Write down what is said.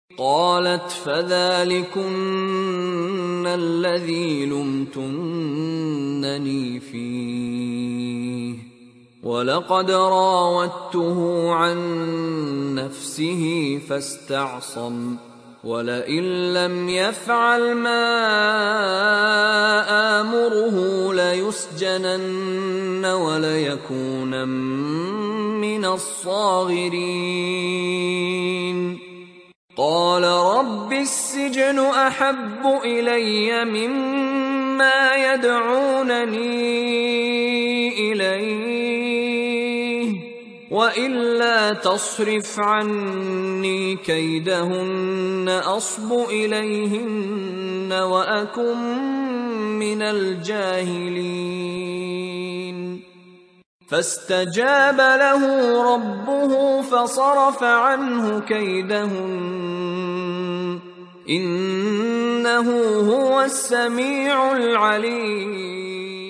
قالت فذلكن الذي لمتنني فيه ولقد راودته عن نفسه فاستعصم ولئن لم يفعل ما آمره ليسجنن وليكونن من الصاغرين قال رب السجن أحب إلي مما يدعونني إليه وإلا تصرف عني كيدهن أصب إليهن وأكن من الجاهلين فاستجاب له ربه فصرف عنه كيدهن إنه هو السميع العليم.